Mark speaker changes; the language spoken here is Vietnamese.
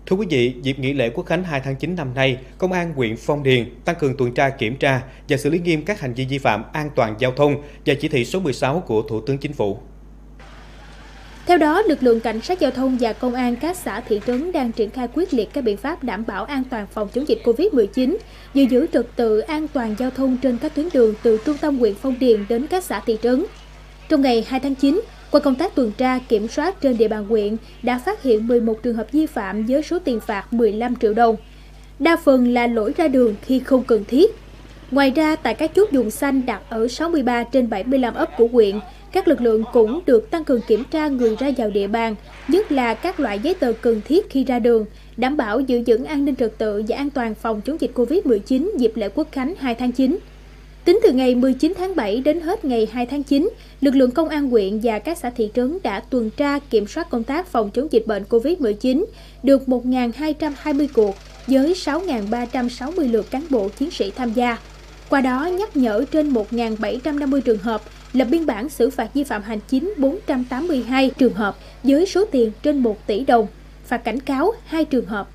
Speaker 1: Thưa quý vị, dịp nghỉ lễ Quốc khánh 2 tháng 9 năm nay, Công an huyện Phong Điền tăng cường tuần tra kiểm tra và xử lý nghiêm các hành vi vi phạm an toàn giao thông và chỉ thị số 16 của Thủ tướng Chính phủ.
Speaker 2: Theo đó, lực lượng cảnh sát giao thông và công an các xã thị trấn đang triển khai quyết liệt các biện pháp đảm bảo an toàn phòng chống dịch Covid-19, giữ trật tự an toàn giao thông trên các tuyến đường từ trung tâm huyện Phong Điền đến các xã thị trấn. Trong ngày 2 tháng 9, qua công tác tuần tra kiểm soát trên địa bàn huyện đã phát hiện 11 trường hợp vi phạm với số tiền phạt 15 triệu đồng. Đa phần là lỗi ra đường khi không cần thiết. Ngoài ra, tại các chốt vùng xanh đặt ở 63 trên 75 ấp của huyện, các lực lượng cũng được tăng cường kiểm tra người ra vào địa bàn, nhất là các loại giấy tờ cần thiết khi ra đường, đảm bảo giữ vững an ninh trật tự và an toàn phòng chống dịch Covid-19 dịp lễ Quốc khánh 2 tháng 9. Tính từ ngày 19 tháng 7 đến hết ngày 2 tháng 9, lực lượng công an huyện và các xã thị trấn đã tuần tra kiểm soát công tác phòng chống dịch bệnh Covid-19 được 1.220 cuộc với 6.360 lượt cán bộ chiến sĩ tham gia. Qua đó nhắc nhở trên 1.750 trường hợp, lập biên bản xử phạt vi phạm hành chính 482 trường hợp với số tiền trên 1 tỷ đồng, phạt cảnh cáo 2 trường hợp